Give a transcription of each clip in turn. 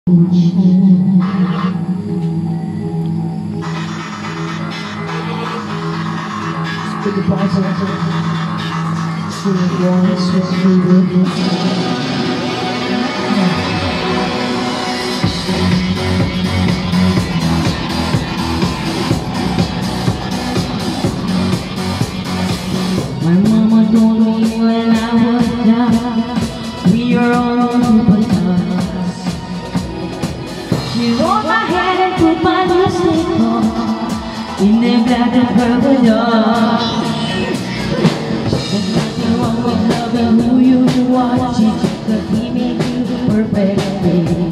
The deposit see it once was needed. My mama told me when I was young, we are all superstars. She rolled my head and put my lipstick on in the black and purple dark. There's nothing wrong with loving who you are. She just keep me perfectly.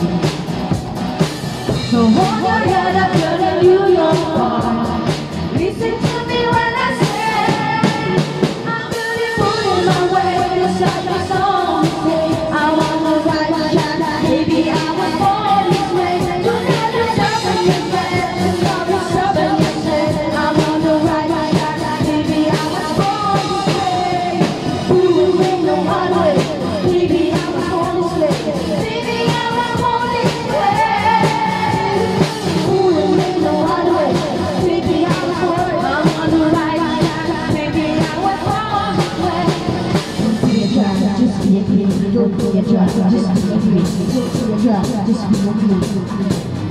So hold your head up, girl, and do your part. Listen to me when I say I'm beautiful in my way. Just like my song say, I wanna ride my shot. Baby, I was born this way. You never stop when you say, stop when you say, I wanna ride my shot. Baby, I was born this way. Who will bring the one way? Baby, I was born this way. Baby, I was born this way. Who will bring the one way? Baby, I was born. I wanna ride my shot. Baby, I was born this way. Don't be a driver, just be a kid. Don't be a driver, just be a kid. Don't be a driver, just be a kid.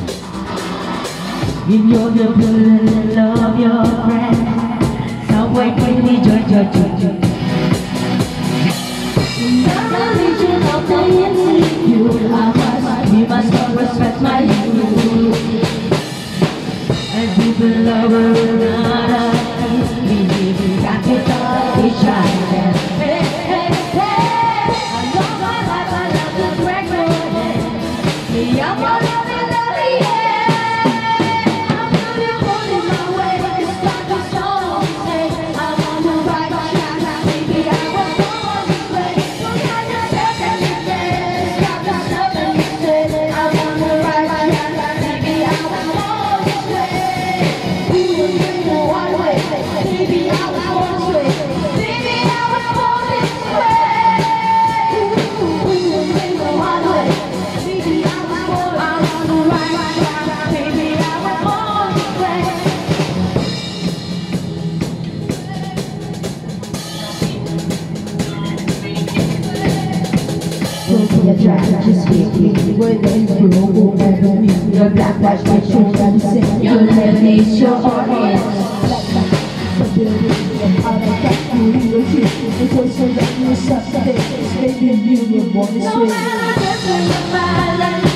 If you're the good love your friend, somewhere quickly join your church. The religion of the insecure, we must all respect my youth. And people love another, we got to love each other. Hey, hey, hey, I love my life, I love the record. I'm gonna love it, yeah. I'm beautiful in my way, it's like a song say, I wanna ride my shot, baby, I was born this way. You got yourself every day, got yourself every day. I wanna ride my shot, baby, I was born this way. Who will bring the one way? Baby, I was born this way. Baby, I was born this way. Who will bring the one way? Baby, I was born. I wanna ride my shot, baby, I was born this way. Don't be a driver, just be a kid. Whether you grow or ever me, your black watch my shoulder the same. Your lemonade, your orange. The building, I'm a cat, you will kiss. The voice of the news, Saturday, baby, you were born this way.